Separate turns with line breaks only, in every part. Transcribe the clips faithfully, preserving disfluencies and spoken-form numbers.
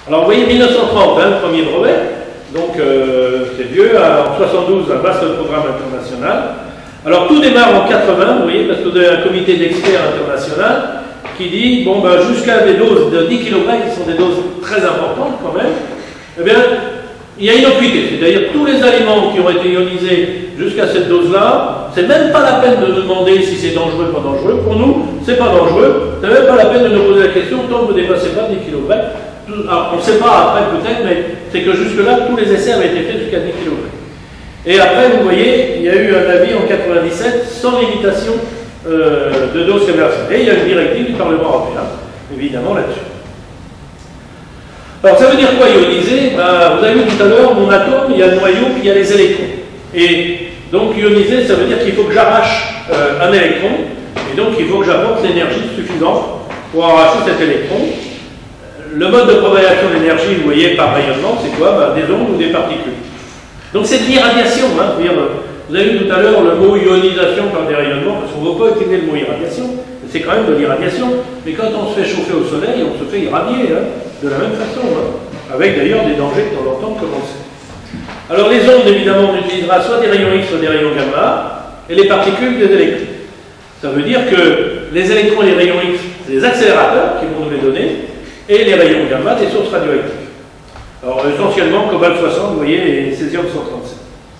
Alors vous voyez mille neuf cent trente, hein, le premier brevet, donc euh, c'est vieux, en soixante-douze, un vaste programme international. Alors tout démarre en quatre-vingts, vous voyez, parce que vous avez un comité d'experts international qui dit, bon, ben, jusqu'à des doses de dix kilogrammes, qui sont des doses très importantes quand même, eh bien, il y a innocuité, c'est-à-dire tous les aliments qui ont été ionisés jusqu'à cette dose-là, c'est même pas la peine de nous demander si c'est dangereux ou pas dangereux. Pour nous, c'est pas dangereux, c'est même pas la peine de nous poser la question tant que vous ne dépassez pas dix kilogrammes. Alors, on ne sait pas après peut-être, mais c'est que jusque-là, tous les essais avaient été faits jusqu'à dix kilogrammes. Et après, vous voyez, il y a eu un avis en quatre-vingt-dix-sept sans limitation euh, de dose commerciale. Et il y a une directive du Parlement européen, évidemment, là-dessus. Alors, ça veut dire quoi ioniser? Ben, vous avez vu tout à l'heure, mon atome, il y a le noyau, puis il y a les électrons. Et donc, ioniser, ça veut dire qu'il faut que j'arrache euh, un électron, et donc il faut que j'apporte l'énergie suffisante pour arracher cet électron. Le mode de propagation de l'énergie, vous voyez, par rayonnement, c'est quoi? Ben, des ondes ou des particules. Donc, c'est de l'irradiation. Hein, vous avez vu tout à l'heure le mot ionisation par des rayonnements, parce qu'on ne veut pas utiliser le mot irradiation, c'est quand même de l'irradiation. Mais quand on se fait chauffer au soleil, on se fait irradier, hein, de la même façon, hein, avec d'ailleurs des dangers de temps en temps, comme on sait. Alors les ondes, évidemment, on utilisera soit des rayons X, soit des rayons gamma, et les particules des électrons. Ça veut dire que les électrons et les rayons X, c'est des accélérateurs qui vont nous les donner, et les rayons gamma, des sources radioactives. Alors essentiellement, cobalt soixante, vous voyez, et césium cent trente-sept.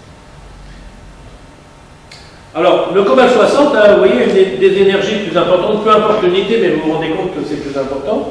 Alors, le cobalt soixante, hein, vous voyez, des, des énergies plus importantes, peu importe l'unité, mais vous vous rendez compte que c'est plus important.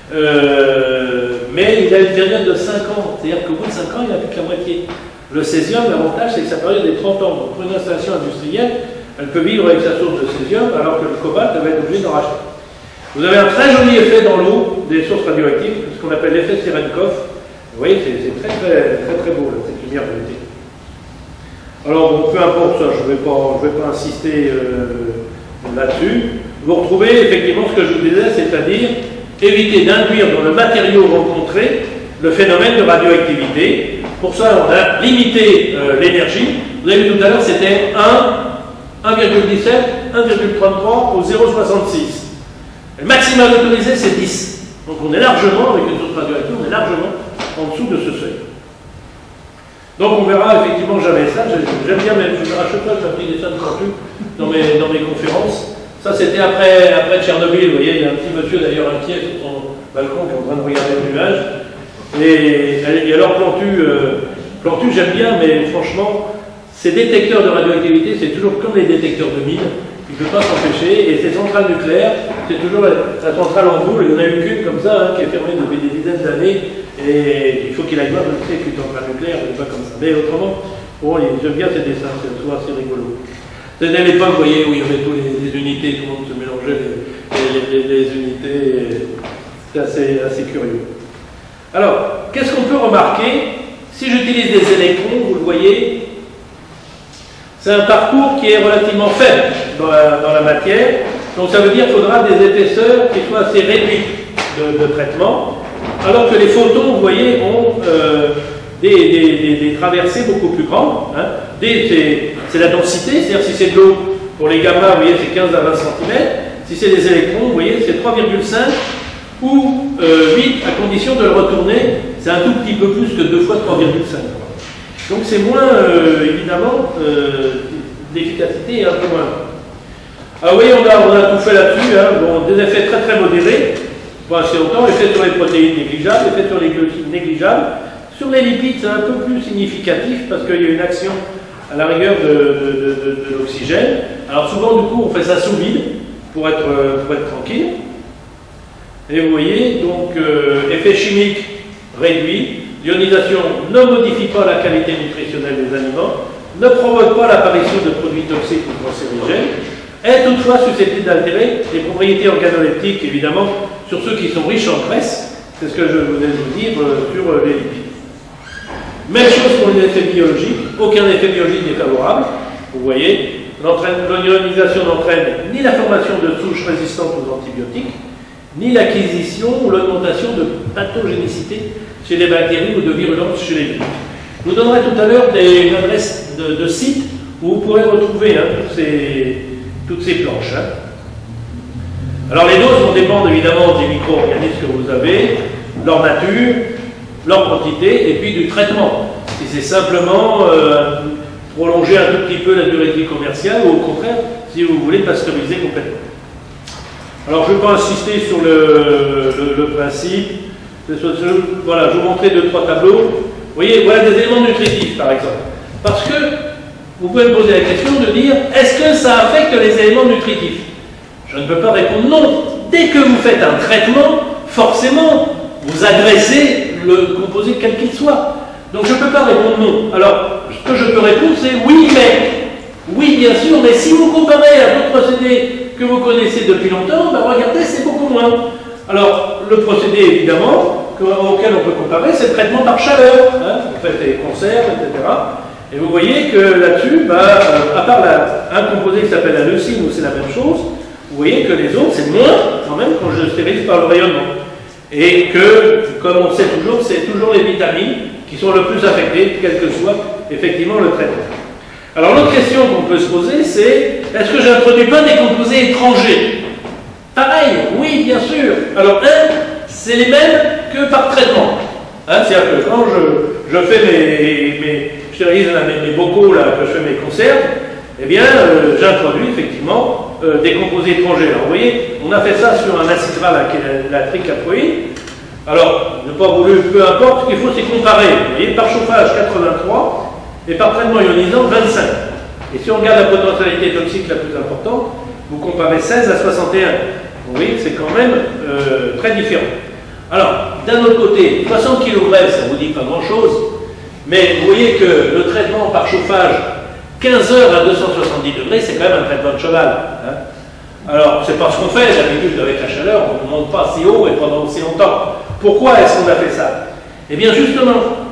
Euh, mais il a une période de cinq ans, c'est-à-dire qu'au bout de cinq ans, il n'a plus que la moitié. Le césium, l'avantage, c'est que sa période est trente ans. Donc, pour une installation industrielle, elle peut vivre avec sa source de césium, alors que le cobalt, elle va être obligée d'en racheter. Vous avez un très joli effet dans l'eau des sources radioactives, ce qu'on appelle l'effet Cherenkov. Vous voyez, c'est très, très, très, très beau, là, cette lumière de l'été. Alors, bon, peu importe ça, je ne vais, vais pas insister euh, là-dessus. Vous retrouvez effectivement ce que je vous disais, c'est-à-dire éviter d'induire dans le matériau rencontré le phénomène de radioactivité. Pour ça, on a limité euh, l'énergie. Vous avez vu tout à l'heure, c'était un, un virgule dix-sept, un virgule trente-trois au zéro virgule soixante-six. Le maximal autorisé, c'est dix. Donc on est largement, avec une source radioactive, on est largement en dessous de ce seuil. Donc on verra effectivement jamais ça. J'aime bien, mais je ne rachète pas, j'ai pris des dessins de Cantu dans mes, dans mes conférences. Ça, c'était après, après Tchernobyl. Vous voyez, il y a un petit monsieur d'ailleurs inquiet sur son balcon qui est en train de regarder le nuage. Et, et alors, Plantu, euh, Plantu j'aime bien, mais franchement, ces détecteurs de radioactivité, c'est toujours comme les détecteurs de mines. Il ne peut pas s'empêcher. Et ces centrales nucléaires, c'est toujours la, la centrale en boule. Il y en a eu qu'une comme ça, hein, qui est fermée depuis des dizaines d'années. Et il faut qu'il aille voir, je sais qu'une centrale nucléaire, elle n'est pas comme ça. Mais autrement, bon, j'aime bien ces dessins, c'est souvent assez rigolo. C'était à l'époque, vous voyez, où il y avait tous les, les unités, tout le monde se mélangeait les, les, les, les unités. C'est assez, assez curieux. Alors, qu'est-ce qu'on peut remarquer? Si j'utilise des électrons, vous le voyez, c'est un parcours qui est relativement faible dans la, dans la matière. Donc ça veut dire qu'il faudra des épaisseurs qui soient assez réduites de, de traitement. Alors que les photons, vous voyez, ont euh, des, des, des, des traversées beaucoup plus grandes. Hein. C'est la densité, c'est-à-dire si c'est de l'eau, pour les gamma, vous voyez, c'est quinze à vingt centimètres. Si c'est des électrons, vous voyez, c'est trois virgule cinq ou euh, huit, à condition de le retourner, c'est un tout petit peu plus que deux fois trois virgule cinq. Donc c'est moins, euh, évidemment, euh, l'efficacité est un peu moins. Ah oui, on a, on a tout fait là-dessus, hein. Bon, des effets très très modérés. Pas assez longtemps, effet sur les protéines négligeables, effet sur les glucides négligeables. Sur les lipides, c'est un peu plus significatif parce qu'il y a une action à la rigueur de, de, de, de, de l'oxygène. Alors souvent, du coup, on fait ça sous vide pour être, pour être tranquille. Et vous voyez, donc, euh, effet chimique réduit. L'ionisation ne modifie pas la qualité nutritionnelle des aliments, ne provoque pas l'apparition de produits toxiques ou cancérigènes, est toutefois susceptible d'altérer les propriétés organoleptiques, évidemment, sur ceux qui sont riches en graisse. C'est ce que je voulais vous dire euh, sur euh, les lipides. Même chose pour les effets biologiques. Aucun effet biologique n'est favorable. Vous voyez, l'ionisation n'entraîne ni la formation de souches résistantes aux antibiotiques, ni l'acquisition ou l'augmentation de pathogénicité chez les bactéries ou de virulence chez les virus. Je vous donnerai tout à l'heure des adresses de, de sites où vous pourrez retrouver hein, toutes, ces, toutes ces planches. Hein. Alors les doses vont dépendre évidemment des micro-organismes que vous avez, leur nature, leur quantité et puis du traitement. Si c'est simplement euh, prolonger un tout petit peu la durée de vie commerciale ou au contraire, si vous voulez pasteuriser complètement. Alors je ne vais pas insister sur le, le, le principe. Voilà, je vous montrer deux, trois tableaux. Vous voyez, voilà des éléments nutritifs par exemple. Parce que vous pouvez me poser la question de dire, est-ce que ça affecte les éléments nutritifs? Je ne peux pas répondre non. Dès que vous faites un traitement, forcément, vous agressez le composé quel qu'il soit. Donc je ne peux pas répondre non. Alors, ce que je peux répondre, c'est oui, mais. Oui, bien sûr, mais si vous comparez à d'autres procédés que vous connaissez depuis longtemps, ben regardez, c'est beaucoup moins. Alors, le procédé, évidemment, auquel on peut comparer, c'est le traitement par chaleur. Hein, vous faites des conserves, et cetera. Et vous voyez que là-dessus, ben, à part la, un composé qui s'appelle la leucine, où c'est la même chose, vous voyez que les autres, c'est moins, quand même, quand je stérilise par le rayonnement. Et que, comme on sait toujours, c'est toujours les vitamines qui sont le plus affectées, quel que soit, effectivement, le traitement. Alors, l'autre question qu'on peut se poser, c'est, est-ce que je n'introduis pas des composés étrangers? Pareil, oui, bien sûr. Alors, un, c'est les mêmes que par traitement. Hein, c'est-à-dire que quand je, je fais mes, mes, je stérilise mes, mes bocaux, là, que je fais mes conserves, eh bien, euh, j'introduis effectivement euh, des composés étrangers. Alors, vous voyez, on a fait ça sur un acide gras, là, qui est la, la tricaproïne. Alors, je n'ai pas voulu, peu importe, ce qu'il faut, c'est comparer. Vous voyez, par chauffage, quatre-vingt-trois, et par traitement ionisant, vingt-cinq. Et si on regarde la potentialité toxique la plus importante, vous comparez seize à soixante et un. Vous voyez que c'est quand même euh, très différent. Alors, d'un autre côté, soixante kilogrammes, ça ne vous dit pas grand-chose, mais vous voyez que le traitement par chauffage, quinze heures à deux cent soixante-dix degrés, c'est quand même un traitement de cheval. Hein. Alors, c'est pas ce qu'on fait, d'habitude, avec la chaleur, on ne monte pas si haut et pendant aussi longtemps. Pourquoi est-ce qu'on a fait ça? Eh bien, justement,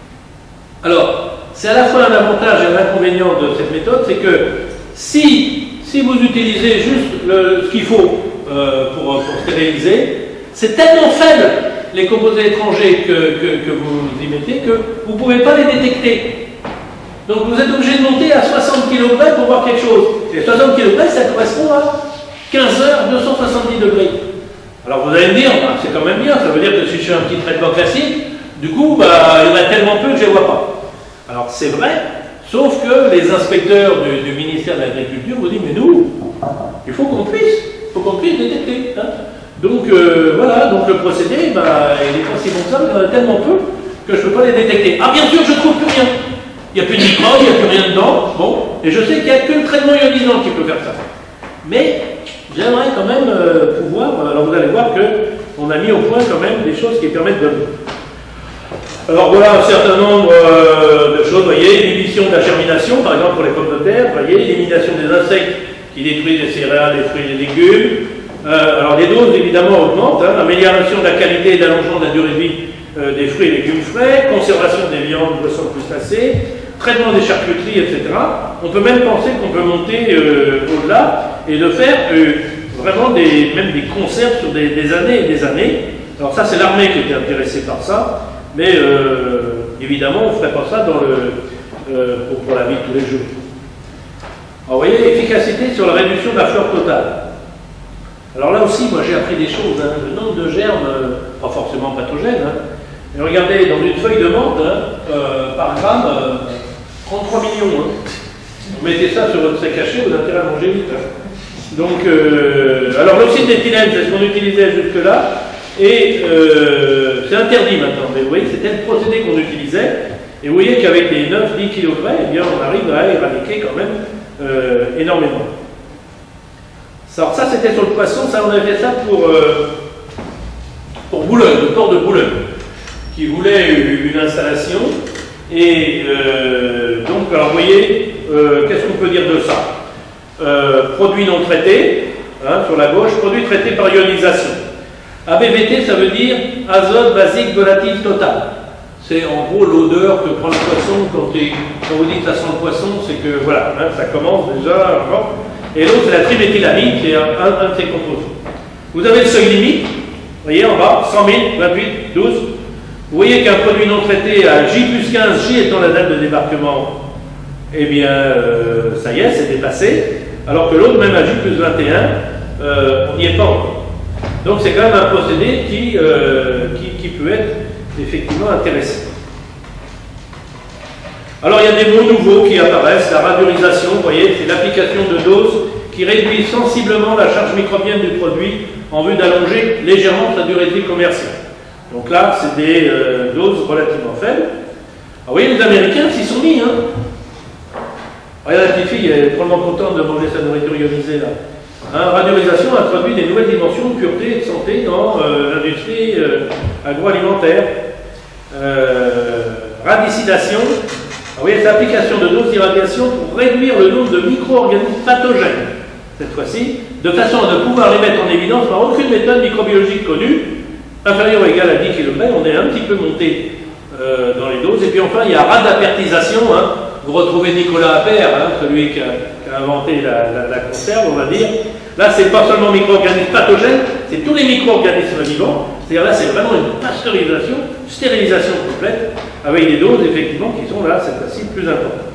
alors, c'est à la fois un avantage et un inconvénient de cette méthode, c'est que si, si vous utilisez juste le, ce qu'il faut euh, pour, pour stériliser, c'est tellement faible, les composés étrangers que, que, que vous y mettez, que vous ne pouvez pas les détecter. Donc vous êtes obligé de monter à soixante kilogrammes pour voir quelque chose. Et soixante kilogrammes, ça correspond à quinze heures, deux cent soixante-dix degrés. Alors vous allez me dire, bah, c'est quand même bien, ça veut dire que si je fais un petit traitement classique, du coup, bah, il y en a tellement peu que je ne les vois pas. Alors c'est vrai, sauf que les inspecteurs du, du ministère de l'Agriculture vous disent, mais nous, il faut qu'on puisse, il faut qu'on puisse détecter. Hein. Donc euh, voilà, donc le procédé, bah, il n'est pas si bon que ça, mais il y en a tellement peu que je ne peux pas les détecter. Ah bien sûr, je ne trouve plus rien. Il n'y a plus de microbes, il n'y a plus rien dedans. Bon, et je sais qu'il n'y a que le traitement ionisant qui peut faire ça. Mais j'aimerais quand même euh, pouvoir, alors vous allez voir qu'on a mis au point quand même des choses qui permettent de... Alors voilà un certain nombre euh, de choses, vous voyez, l'inhibition de la germination, par exemple pour les pommes de terre, vous voyez, l'élimination des insectes qui détruisent les céréales, les fruits et les légumes. Euh, alors les doses évidemment augmentent, hein, amélioration de la qualité et d'allongement de la durée de vie euh, des fruits et légumes frais, conservation des viandes, boissons crustacées, traitement des charcuteries, et cetera. On peut même penser qu'on peut monter euh, au-delà et de faire euh, vraiment des, même des conserves sur des, des années et des années. Alors ça c'est l'armée qui était intéressée par ça. Mais euh, évidemment, on ne ferait pas ça dans le, euh, pour, pour la vie de tous les jours. Alors, vous voyez, efficacité sur la réduction de la flore totale. Alors là aussi, moi j'ai appris des choses. Hein. Le nombre de germes, euh, pas forcément pathogènes. Hein. Et regardez, dans une feuille de menthe, hein, euh, par gramme, euh, trente-trois millions. Hein. Vous mettez ça sur votre steak haché, vous avez intérêt à manger vite. Hein. Donc, euh, alors l'oxyde d'éthylène, c'est ce qu'on utilisait jusque-là. Et euh, c'est interdit maintenant, mais vous voyez, c'était le procédé qu'on utilisait. Et vous voyez qu'avec les neuf à dix kilogrammes, eh bien, on arrive à éradiquer quand même euh, énormément. Alors ça, c'était sur le poisson, ça, on avait fait ça pour, euh, pour Boulogne, le port de Boulogne, qui voulait une installation. Et euh, donc, alors vous voyez, euh, qu'est-ce qu'on peut dire de ça? euh, Produits non traités, hein, sur la gauche, produits traités par ionisation. A B V T, ça veut dire azote basique volatile total. C'est en gros l'odeur que prend le poisson quand, il, quand vous dites ça sent le poisson, c'est que voilà, hein, ça commence déjà. Bon. Et l'autre, c'est la triméthylamine, qui est un, un, un de ces composés. Vous avez le seuil limite, vous voyez en bas, cent mille, vingt-huit, douze. Vous voyez qu'un produit non traité à J plus quinze, J étant la date de débarquement, eh bien, euh, ça y est, c'est dépassé. Alors que l'autre, même à J plus vingt et un, euh, on n'y est pas encore. Donc c'est quand même un procédé qui, euh, qui, qui peut être effectivement intéressants. Alors il y a des mots nouveaux qui apparaissent, la radiorisation, vous voyez, c'est l'application de doses qui réduit sensiblement la charge microbienne du produit en vue d'allonger légèrement sa durée de vie commerciale. Donc là, c'est des euh, doses relativement faibles. Alors, vous voyez, les Américains s'y sont mis. Hein. Regardez la petite fille, elle est drôlement contente de manger sa nourriture ionisée là. Hein, radiorisation introduit des nouvelles dimensions de pureté et de santé dans euh, l'industrie euh, agroalimentaire. Euh, radicidation. Alors, vous voyez, c'est l'application de doses d'irradiation pour réduire le nombre de micro-organismes pathogènes, cette fois-ci, de façon à ne pouvoir les mettre en évidence par aucune méthode microbiologique connue, inférieure ou égale à dix kilogrammes. On est un petit peu monté euh, dans les doses. Et puis enfin, il y a radapertisation. Hein. Vous retrouvez Nicolas Appert, hein, celui qui a, qui a inventé la, la, la conserve, on va dire. Là, c'est pas seulement micro-organismes pathogènes, c'est tous les micro-organismes vivants. C'est-à-dire là, c'est vraiment une pasteurisation, stérilisation complète, avec des doses, effectivement, qui sont là, cette fois-ci, plus importantes.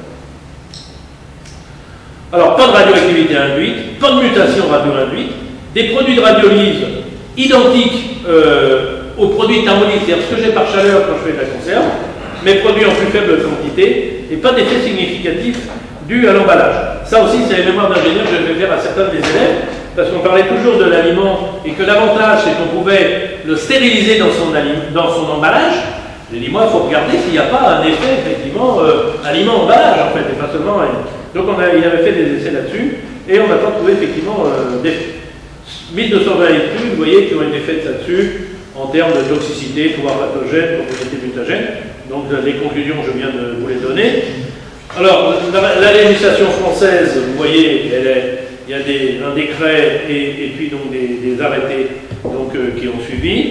Alors, pas de radioactivité induite, pas de mutation radio-induite, des produits de radiolyse identiques euh, aux produits thermolyse, c'est-à-dire ce que j'ai par chaleur quand je fais de la conserve, mais produits en plus faible quantité, et pas d'effet significatif dû à l'emballage. Ça aussi, c'est les mémoires d'ingénieur que je vais faire à certains des élèves, parce qu'on parlait toujours de l'aliment, et que l'avantage, c'est qu'on pouvait le stériliser dans son, dans son emballage. J'ai dit, moi, il faut regarder s'il n'y a pas un effet, effectivement, euh, aliment-emballage, en fait, et pas seulement... Donc, on a, il avait fait des essais là-dessus, et on n'a pas trouvé, effectivement, euh, d'effet. mille deux cent vingt études, vous voyez, qui ont été faites là-dessus, en termes de toxicité, pouvoir pathogène, propriété mutagène. Donc, les conclusions, je viens de vous les donner. Alors, la, la législation française, vous voyez, elle est, il y a des, un décret et, et puis donc des, des arrêtés donc, euh, qui ont suivi.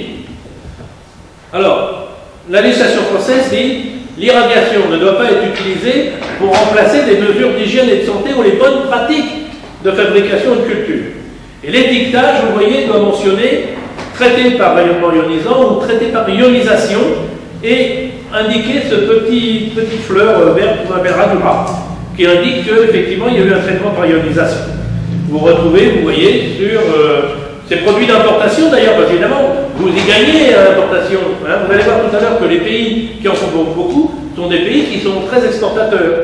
Alors, la législation française dit l'irradiation ne doit pas être utilisée pour remplacer des mesures d'hygiène et de santé ou les bonnes pratiques de fabrication et de culture. Et l'étiquetage, vous voyez, doit mentionner traité par rayonnement ionisant ou traité par ionisation et indiquer ce petit, petit fleur verte qu'on appellera du rat, qui indique qu'effectivement il y a eu un traitement par ionisation. Vous retrouvez, vous voyez, sur euh, ces produits d'importation d'ailleurs, parce qu'évidemment, vous y gagnez à l'importation. Hein. Vous allez voir tout à l'heure que les pays qui en font beaucoup sont des pays qui sont très exportateurs.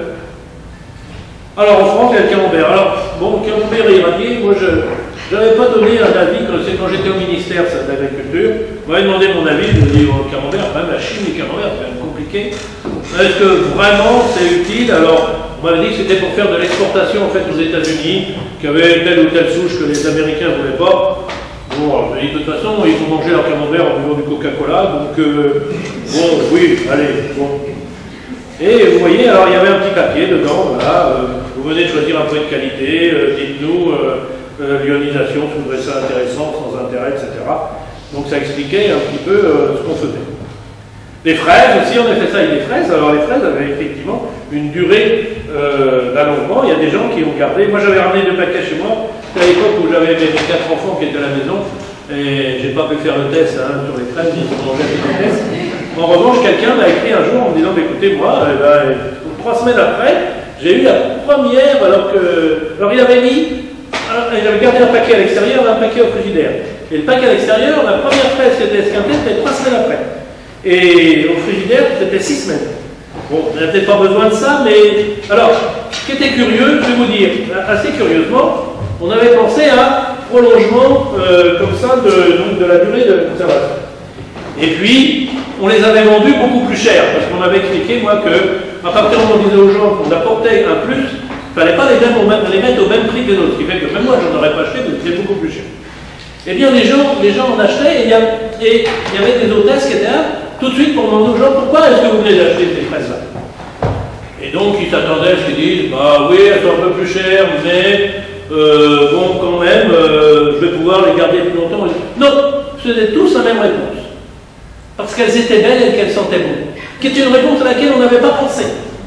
Alors en France, il y a le camembert. Alors, bon, le camembert irradié, moi je n'avais pas donné un avis, c'est quand j'étais au ministère de l'Agriculture. On m'avait demandé mon avis, je dis oh, le camembert, même la chimie du camembert, c'est quand même compliqué. Est-ce que vraiment c'est utile? Alors, on m'avait dit que c'était pour faire de l'exportation en fait aux États-Unis, qu'il y avait telle ou telle souche que les Américains ne voulaient pas. Bon, alors, je dis de toute façon, ils faut manger leur camembert en buvant du Coca-Cola, donc euh, bon, oui, allez, bon. Et vous voyez, alors il y avait un petit papier dedans, voilà, euh, vous venez de choisir un produit de qualité, euh, dites-nous, euh, euh, l'ionisation, vous trouvez ça intéressant, sans intérêt, et cetera. Donc ça expliquait un petit peu euh, ce qu'on faisait. Les fraises aussi, on a fait ça avec les fraises. Alors les fraises avaient effectivement une durée euh, d'allongement. Il y a des gens qui ont gardé. Moi j'avais ramené deux paquets chez moi. C'était à l'époque où j'avais mes quatre enfants qui étaient à la maison. Et j'ai pas pu faire le test hein, sur les fraises, ils ont mangé les tests. En revanche, quelqu'un m'a écrit un jour en me disant, écoutez, moi, eh ben, trois semaines après, j'ai eu la première, alors que... Alors il avait mis, un, il avait gardé un paquet à l'extérieur et un paquet au frigidaire. Et le paquet à l'extérieur, la première fraise qui était esquintée, c'était trois semaines après. Et au frigidaire, c'était six semaines. Bon, on n'a peut-être pas besoin de ça, mais... Alors, ce qui était curieux, je vais vous dire, assez curieusement, on avait pensé à prolongement, euh, comme ça, de, donc, de la durée de conservation. Et puis, on les avait vendus beaucoup plus cher, parce qu'on avait expliqué, moi, que, à partir du moment où on disait aux gens qu'on apportait un plus, il ne fallait pas les, mêmes, les mettre au même prix que les autres, ce qui fait que même moi, je n'en aurais pas acheté, mais c'était beaucoup plus cher. Eh bien, les gens, les gens en achetaient, et il y, y avait des hôtesses qui étaient là, tout de suite pour demander aux gens, pourquoi est-ce que vous venez d'acheter ces fraises-là? Et donc, ils s'attendaient à ce qu'ils disent, bah oui, elles sont un peu plus chères, mais euh, bon, quand même, euh, je vais pouvoir les garder plus longtemps. Non, c'était tous la même réponse. Parce qu'elles étaient belles et qu'elles sentaient bon. Qui était une réponse à laquelle on n'avait pas pensé.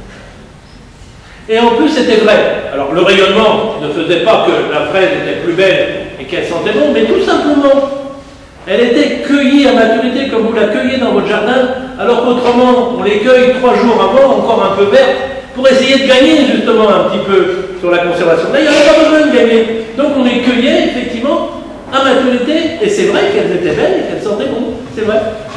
Et en plus, c'était vrai. Alors, le rayonnement ne faisait pas que la fraise était plus belle et qu'elle sentait bon, mais tout simplement, elle était cueillie à maturité comme vous la cueillez dans votre jardin, alors qu'autrement, on les cueille trois jours avant, encore un peu vertes, pour essayer de gagner justement un petit peu sur la conservation. Là, il n'y avait pas besoin de gagner. Donc, on les cueillait effectivement à maturité, et c'est vrai qu'elles étaient belles et qu'elles sentaient bon. C'est vrai.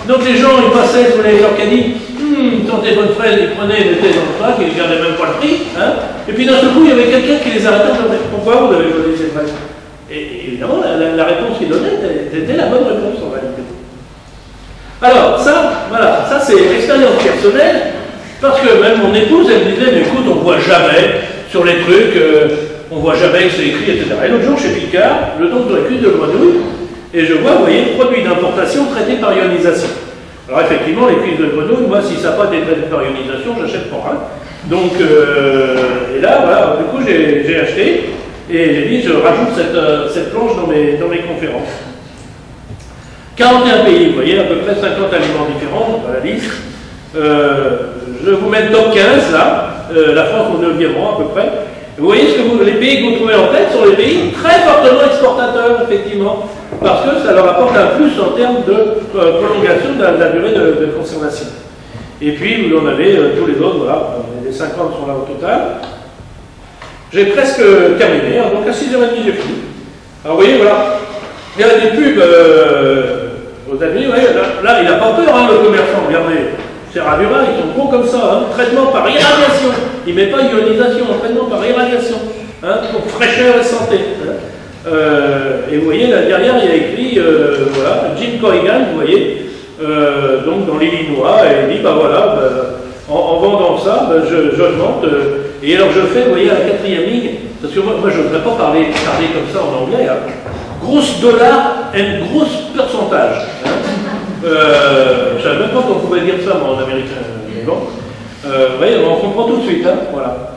Donc les gens, ils passaient sur les, leur caddie, hum, tentaient bonne fraise, ils prenaient, ils mettaient dans le sac, ils ne regardaient même pas le prix. Hein. Et puis d'un seul coup, il y avait quelqu'un qui les arrêtait en disant, pourquoi vous avez volé ces fraises? Et évidemment, la, la, la réponse qu'ils donnaient était la bonne réponse en réalité. Alors, ça, voilà, ça c'est l'expérience personnelle, parce que même mon épouse, elle me disait, mais écoute, on ne voit jamais sur les trucs, euh, on ne voit jamais que c'est écrit, et cetera. Et l'autre jour, chez Picard, le don de la cuisse de grenouille, et je vois, vous voyez, produit d'importation traité par ionisation. Alors effectivement, les cuisses de grenouille, moi, si ça n'a pas été traité par ionisation, j'achète pas. Hein. Donc, euh, et là, voilà, du coup, j'ai acheté, et j'ai dit, je rajoute cette, euh, cette planche dans mes, dans mes conférences. quarante et un pays, vous voyez, à peu près cinquante aliments différents dans la liste. Euh, je vous mets le top quinze, là, euh, la France au neuvième rang, à peu près. Vous voyez ce que vous, les pays que vous trouvez en tête sont les pays très fortement exportateurs, effectivement, parce que ça leur apporte un plus en termes de euh, prolongation de la, de la durée de, de conservation. Et puis, vous en avez euh, tous les autres, voilà, les cinquante sont là au total. J'ai presque terminé, hein, donc à six heures trente, j'ai fini. Alors, vous voyez, voilà, il y a des pubs euh, aux États-Unis, vous voyez, là, là, il n'a pas peur, hein, le commerçant, regardez. C'est Radura, ils sont bons comme ça, hein. Traitement par irradiation. Il ne met pas ionisation, traitement par irradiation, hein, pour fraîcheur et santé. Hein. Euh, et vous voyez, là derrière, il y a écrit, euh, voilà, Jim Corrigan, vous voyez, euh, donc dans l'Illinois, et il dit, bah voilà, bah, en, en vendant ça, bah, j'augmente. Euh, et alors je fais, vous voyez, à la quatrième ligne, parce que moi, moi je ne voudrais pas parler, parler comme ça en anglais, hein. Grosse dollar et grosse pourcentage. Hein. Euh, je ne savais même pas qu'on pouvait dire ça, moi, en américain, mais bon. Euh, vous voyez, on comprend tout de suite, hein, voilà.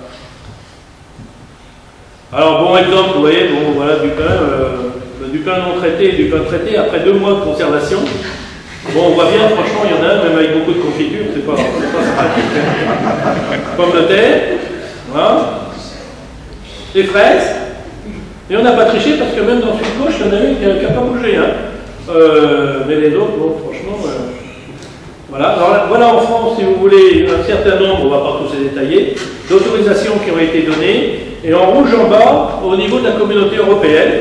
Alors, bon exemple, vous voyez, bon, voilà, du pain, euh, du pain non traité et du pain traité après deux mois de conservation. Bon, on voit bien, franchement, il y en a un, même avec beaucoup de confiture, c'est pas, pas sympathique. Pommes de terre, voilà. Des fraises. Et on n'a pas triché parce que même dans une gauche, il y en a une qui n'a pas bougé, hein. Euh, mais les autres, bon, franchement, euh, voilà. Alors là, voilà en France, si vous voulez, un certain nombre, on ne va pas tous les détailler, d'autorisations qui ont été données, et en rouge en bas, au niveau de la communauté européenne,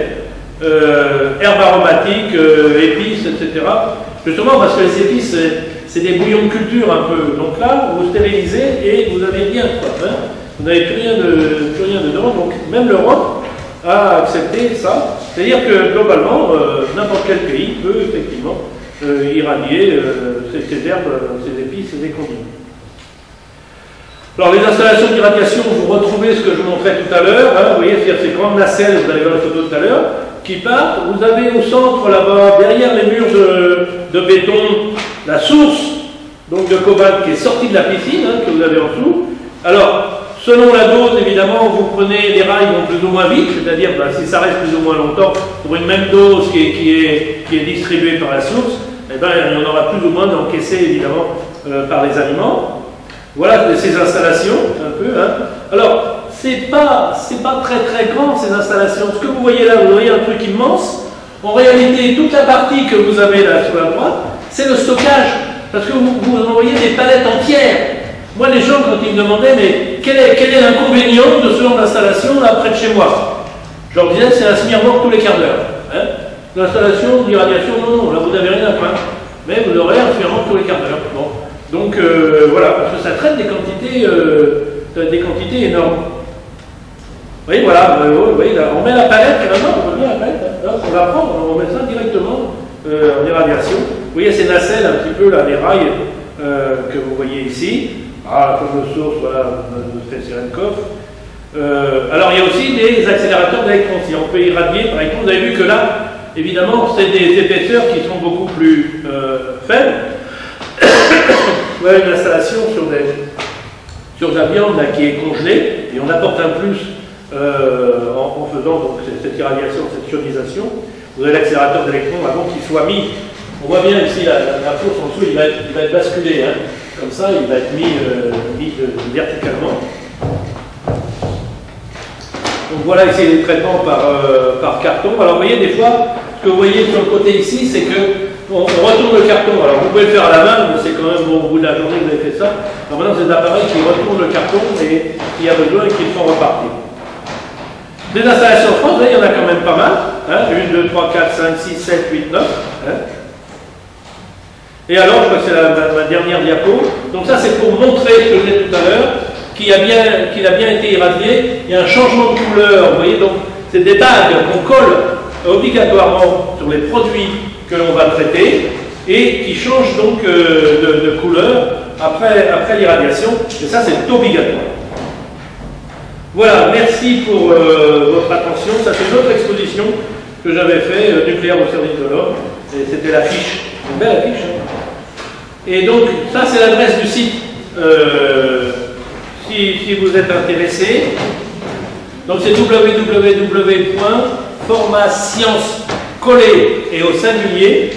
euh, herbes aromatiques, euh, épices, et cetera. Justement parce que les épices, c'est des bouillons de culture un peu. Donc là, vous stérilisez et vous avez rien, quoi, hein. Vous n'avez plus rien, de, plus rien dedans, donc même l'Europe a accepté ça. C'est-à-dire que globalement, euh, n'importe quel pays peut effectivement euh, irradier euh, ces, ces herbes, ces épices et ces condiments. Alors les installations d'irradiation, vous retrouvez ce que je montrais tout à l'heure, hein, vous voyez, c'est-à-dire ces grandes nacelles, vous allez voir la photo tout à l'heure, qui partent. Vous avez au centre là-bas, derrière les murs de, de béton, la source donc de cobalt qui est sortie de la piscine, hein, que vous avez en dessous. Alors, selon la dose, évidemment, vous prenez les rails vont plus ou moins vite, c'est-à-dire bah, si ça reste plus ou moins longtemps, pour une même dose qui est, qui est, qui est distribuée par la source, eh ben, il y en aura plus ou moins d'encaissé, évidemment, euh, par les aliments. Voilà ces installations, un peu. Hein. Alors, c'est pas, c'est pas très très grand, ces installations. Ce que vous voyez là, vous voyez un truc immense. En réalité, toute la partie que vous avez là sur la droite, c'est le stockage. Parce que vous, vous envoyez des palettes entières. Moi, les gens, quand ils me demandaient, mais quel est, quel est l'inconvénient de ce genre d'installation là près de chez moi? Je leur disais, c'est un smearboard tous les quarts d'heure. Hein. L'installation d'irradiation, non, non, là vous n'avez rien à craindre. Mais vous aurez un smearboard tous les quarts d'heure. Bon. Donc euh, voilà, parce que ça traite des quantités, euh, des quantités énormes. Vous voyez, voilà, vous voyez, là, on met la palette, maintenant, on met la palette, là, on la prend, on met ça directement euh, en irradiation. Vous voyez ces nacelles un petit peu, là, les rails euh, que vous voyez ici. Ah, la fameuse source, voilà, de Serenkov. Euh, alors, il y a aussi des accélérateurs d'électrons. Si on peut irradier par électron, vous avez vu que là, évidemment, c'est des épaisseurs qui sont beaucoup plus euh, faibles. Vous avez une installation sur, des, sur de la viande là, qui est congelée, et on apporte un plus euh, en, en faisant donc, cette irradiation, cette ionisation. Vous avez l'accélérateur d'électrons avant qu'il soit mis. On voit bien ici la, la, la force en dessous, il va être, il va être basculé. Hein. Comme ça, il va être mis, euh, mis de, verticalement. Donc voilà ici les traitements par, euh, par carton. Alors vous voyez, des fois, ce que vous voyez sur le côté ici, c'est que on, on retourne le carton. Alors vous pouvez le faire à la main, mais c'est quand même bon, au bout de la journée que vous avez fait ça. Alors maintenant, c'est des appareils qui retournent le carton et qui a besoin et qui le font repartir. Des installations en France, là, il y en a quand même pas mal. Hein, un, deux, trois, quatre, cinq, six, sept, huit, neuf. Hein. Et alors, je crois que c'est la, ma, ma dernière diapo. Donc ça, c'est pour montrer ce que j'ai tout à l'heure, qu'il a, qu'il a bien été irradié. Il y a un changement de couleur, vous voyez, donc c'est des tags qu'on colle obligatoirement sur les produits que l'on va traiter et qui changent donc euh, de, de couleur après, après l'irradiation. Et ça, c'est obligatoire. Voilà, merci pour euh, votre attention. Ça, c'est une autre exposition que j'avais fait, euh, Nucléaire au service de l'homme. Et c'était l'affiche. Une belle affiche. Hein. Et donc, ça, c'est l'adresse du site. Euh, si, si vous êtes intéressé. Donc, c'est w w w point format science collé et au singulier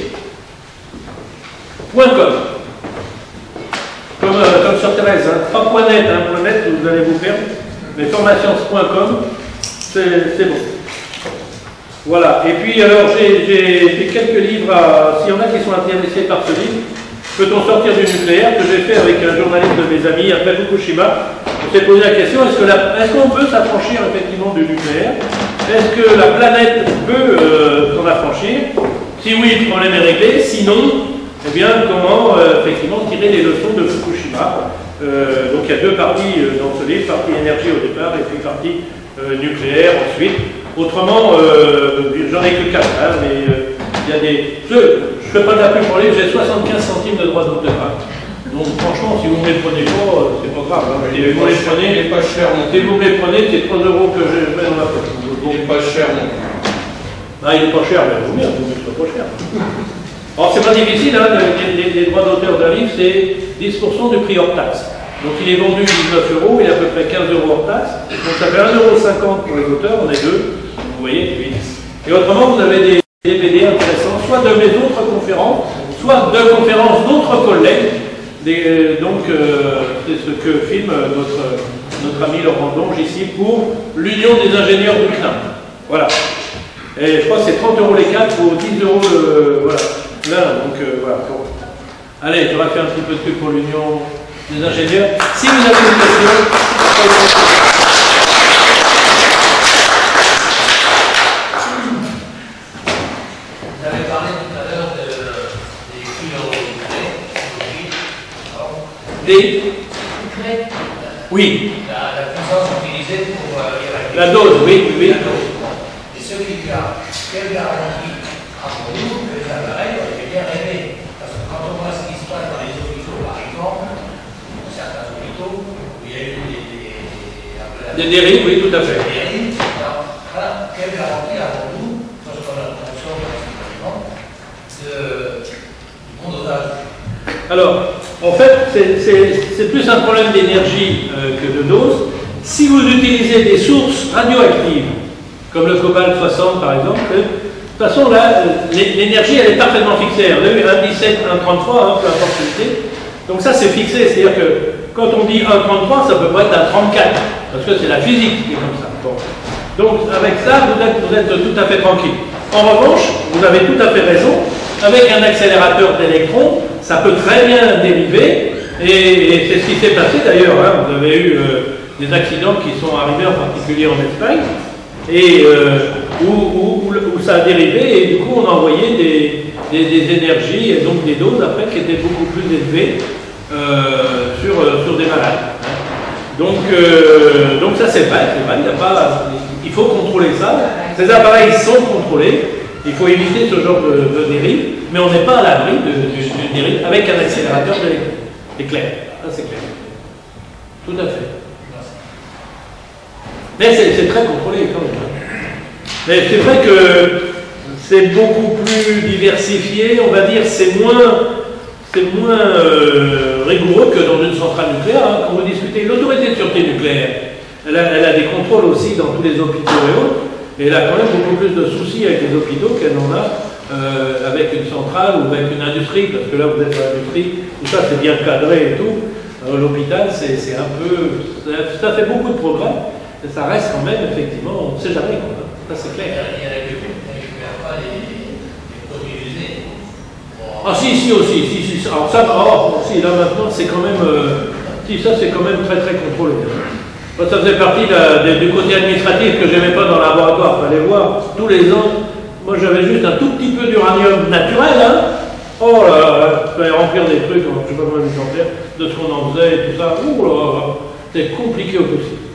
point com. Comme, euh, comme sur Thérèse, hein. Pas point net, hein, point net, vous allez vous perdre. Mais formations point com, c'est bon. Voilà. Et puis, alors, j'ai quelques livres à. S'il y en a qui sont intéressés par ce livre, Peut-on sortir du nucléaire, que j'ai fait avec un journaliste de mes amis après Fukushima. On s'est posé la question, est-ce qu'on est qu'on peut s'affranchir effectivement du nucléaire? Est-ce que la planète peut euh, s'en affranchir? Si oui, le problème est réglé. Sinon, eh bien, comment euh, effectivement tirer les leçons de Fukushima? euh, Donc il y a deux parties euh, dans ce livre, partie énergie au départ et puis partie euh, nucléaire ensuite. Autrement, euh, j'en ai que quatre, hein, mais euh, il y a des... Je ne fais pas de la pub pour les livre, j'ai soixante-quinze centimes de droits d'auteur. Hein. Donc franchement, si vous ne les prenez pas, c'est pas grave. Hein. Si vous les prenez, il n'est pas cher. Si vous les prenez, c'est trois euros que je mets dans la poche. Il n'est pas cher non plus. Ah, il n'est pas cher, mais vous bien, vous ne pas cher. Alors c'est pas difficile, hein, les, les, les droits d'auteur d'un livre, c'est dix pour cent du prix hors taxe. Donc il est vendu dix-neuf euros, il est à peu près quinze euros hors taxe. Donc ça fait un euro cinquante pour les auteurs, on est deux. Vous voyez, huit. Et autrement, vous avez des D V D intéressants, soit de mes autres conférences, soit de conférences d'autres collègues. Des, donc, euh, c'est ce que filme notre, notre ami Laurent Donge ici pour l'Union des ingénieurs du clin. Voilà. Et je crois que c'est trente euros les quatre ou dix euros le. Voilà. Là, donc, euh, voilà. Bon. Allez, je vais faire un petit peu de pub pour l'Union des ingénieurs. Si vous avez une question, Des... Oui.
La, la puissance utilisée pour euh, éradiquer.
La dose, oui, oui.
La dose. Et celui qui a, quelle garantie avons-nous que les appareils ont été bien réglés? Parce que quand on voit ce qui se passe dans les hôpitaux, par exemple, dans certains hôpitaux, où il y a eu des, des, des,
des dérives, oui, tout à fait.
Des dérives. Alors, voilà, quelle garantie avons-nous, lorsqu'on a consomme de, du bon dosage?
Alors, en fait, c'est plus un problème d'énergie euh, que de dose. Si vous utilisez des sources radioactives, comme le cobalt soixante par exemple, euh, de toute façon, là, l'énergie, elle est parfaitement fixée. On a eu un dix-sept, un trente-trois, hein, peu importe l'unité. Donc ça, c'est fixé. C'est-à-dire que quand on dit un trente-trois, ça peut pas être un trente-quatre, parce que c'est la physique qui est comme ça. Bon. Donc, avec ça, vous êtes, vous êtes tout à fait tranquille. En revanche, vous avez tout à fait raison, avec un accélérateur d'électrons, ça peut très bien dériver, et, et c'est ce qui s'est passé d'ailleurs. Hein. Vous avez eu euh, des accidents qui sont arrivés, en particulier en Espagne, et euh, où, où, où ça a dérivé, et du coup on a envoyé des, des, des énergies, et donc des doses après qui étaient beaucoup plus élevées euh, sur, euh, sur des malades. Hein. Donc, euh, donc ça c'est vrai, c'est vrai, il, y a pas, il faut contrôler ça. Ces appareils sont contrôlés. Il faut éviter ce genre de, de dérive, mais on n'est pas à l'abri de, de, de dérive avec un accélérateur d'électrons. C'est clair, ça c'est clair. Tout à fait. Mais c'est très contrôlé quand même. Mais c'est vrai que c'est beaucoup plus diversifié, on va dire, c'est moins, c'est moins euh, rigoureux que dans une centrale nucléaire. Hein. Quand vous discutez, l'autorité de sûreté nucléaire, elle a, elle a des contrôles aussi dans tous les hôpitaux et autres. Et elle a quand même beaucoup plus de soucis avec les hôpitaux qu'elle en a euh, avec une centrale ou avec une industrie, parce que là vous êtes dans l'industrie, tout ça c'est bien cadré et tout. L'hôpital c'est un peu... Ça, ça fait beaucoup de progrès, mais ça reste quand même effectivement, on ne sait jamais quoi. Ça c'est clair.
Il y a la récupère pas les, les produits usés.
Ah si, si aussi, si, si. Alors ça, oh, si, là maintenant c'est quand même... Euh, si, ça c'est quand même très très contrôlé. Ça faisait partie de, de, du côté administratif que je n'aimais pas dans le laboratoire. Il fallait voir tous les ans. Moi j'avais juste un tout petit peu d'uranium naturel, hein, Oh là là, il fallait remplir des trucs, je ne sais pas combien d'exemplaires, de ce qu'on en faisait et tout ça. Ouh là là, c'était compliqué au possible.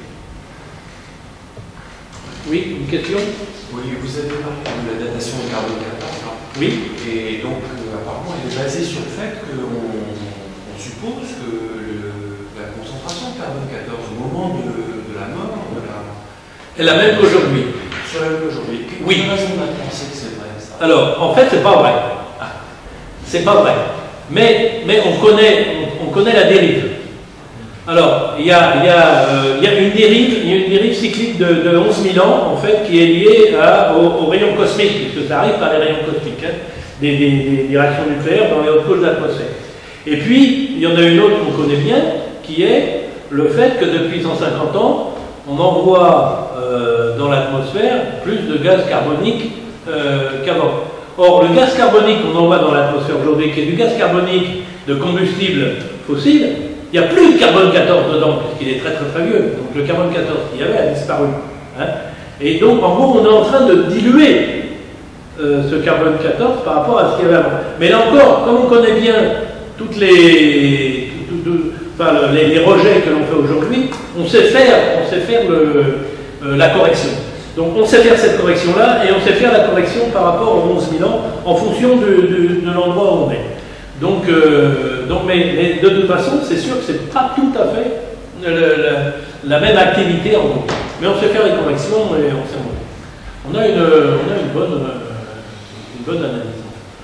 Oui, une question?
Oui, vous avez parlé de la datation de carbone quatorze. Hein.
Oui.
Et donc, euh, apparemment, elle est basée sur le fait qu'on on suppose que le, la concentration de carbone quatorze au moment de, de la mort, de la...
est la même qu'aujourd'hui.
Sur la même qu'aujourd'hui.
Oui.
Quelle raison de penser que c'est vrai, ça?
Alors, en fait, c'est pas vrai. C'est pas vrai. Mais, mais on, connaît, on, on connaît la dérive. Alors, il y a, il y a, euh, il y a une dérive, il y a une dérive cyclique de, de onze mille ans, en fait, qui est liée à, aux, aux rayons cosmiques, puisque ça arrive par les rayons cosmiques, hein, des, des, des, des réactions nucléaires dans les hautes couches de l'atmosphère. Et puis, il y en a une autre qu'on connaît bien, qui est le fait que depuis cent cinquante ans, on envoie euh, dans l'atmosphère plus de gaz carbonique euh, qu'avant. Or, le gaz carbonique qu'on envoie dans l'atmosphère aujourd'hui, qui est du gaz carbonique de combustible fossile, il n'y a plus de carbone quatorze dedans, puisqu'il est très très très vieux. Donc le carbone quatorze qu'il y avait a disparu. Hein. Et donc, en gros, on est en train de diluer euh, ce carbone quatorze par rapport à ce qu'il y avait avant. Mais là encore, comme on connaît bien toutes les, tout, tout, tout, enfin, les, les rejets que l'on fait aujourd'hui, on sait faire, on sait faire le, euh, la correction. Donc on sait faire cette correction-là, et on sait faire la correction par rapport aux onze mille ans, en fonction de, de, de l'endroit où on est. Donc, euh, donc mais, mais de toute façon, c'est sûr que ce n'est pas tout à fait le, la, la même activité en gros. Mais on sait faire les corrections et on sait monter. On a une, on a une, bonne, une bonne analyse.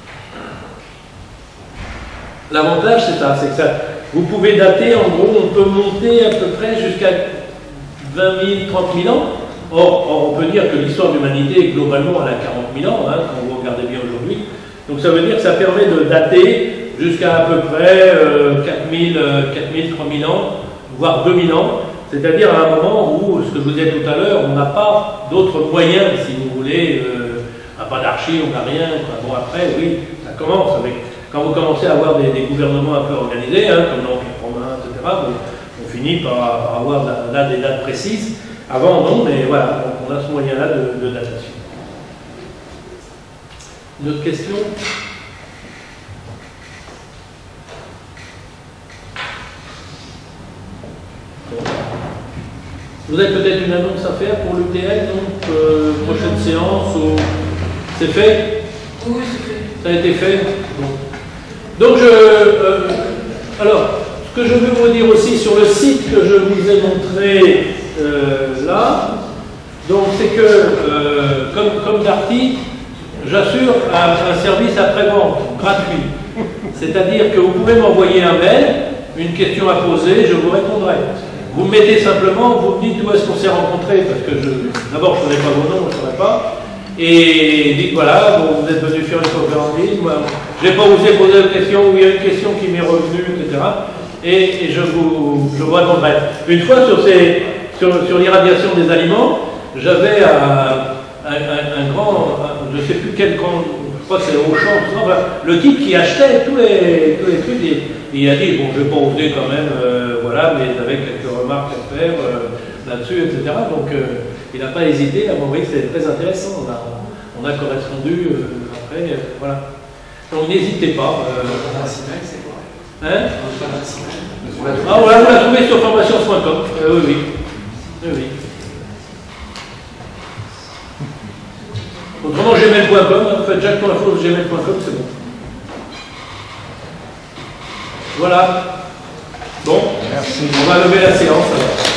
L'avantage, c'est ça, c'est que ça, vous pouvez dater, en gros, on peut monter à peu près jusqu'à vingt mille, trente mille ans. Or, or, on peut dire que l'histoire de l'humanité, globalement, elle a quarante mille ans, hein, quand vous regardez bien aujourd'hui. Donc ça veut dire que ça permet de dater jusqu'à à peu près euh, quatre mille, trois mille ans, voire deux mille ans, c'est-à-dire à un moment où, ce que je vous disais tout à l'heure, on n'a pas d'autres moyens, si vous voulez, euh, on n'a pas d'archives, on n'a rien. Bon, après, oui, ça commence avec, quand vous commencez à avoir des, des gouvernements un peu organisés, hein, comme l'Empire romain, et cetera, on, on finit par, par avoir là, là des dates précises. Avant, non, mais voilà, on a ce moyen-là de, de datation. Une autre question? Vous avez peut-être une annonce à faire pour l'U T L, donc euh, prochaine séance ou... C'est fait?
Oui, c'est fait.
Ça a été fait? Bon. Donc, je, euh, alors, ce que je veux vous dire aussi sur le site que je vous ai montré euh, là, donc c'est que, euh, comme, comme Darty, j'assure un, un service après-vente gratuit. C'est-à-dire que vous pouvez m'envoyer un mail, une question à poser, je vous répondrai. Vous me mettez simplement, vous me dites où est-ce qu'on s'est rencontrés, parce que d'abord je ne connais pas vos noms, je ne saurais pas. Et dites voilà, bon, vous êtes venu faire une conférence en ligne, je n'ai pas osé poser de question, ou il y a une question qui m'est revenue, et cetera. Et, et je, vous, je vous répondrai. Une fois sur, ces, sur, sur l'irradiation des aliments, j'avais un, un, un, un grand, un, je ne sais plus quel grand, je crois que c'est le Auchan, enfin, le type qui achetait tous les, tous les trucs, et, et il a dit, bon, je ne vais pas oser quand même, euh, voilà, mais avec quelques remarques à faire euh, là-dessus, et cetera. Donc, euh, il n'a pas hésité à m'envoyer, c'était très intéressant. On a, on a correspondu euh, après, euh, voilà. Donc, n'hésitez pas. Euh,
c'est quoi?
Hein? Ah, voilà, vous la trouvez sur formations point com. Euh, oui, oui. Oui, oui. Autrement, gmail point com, en fait, jacques point info gmail point com, c'est bon. Voilà. Bon, merci. On va lever la séance alors.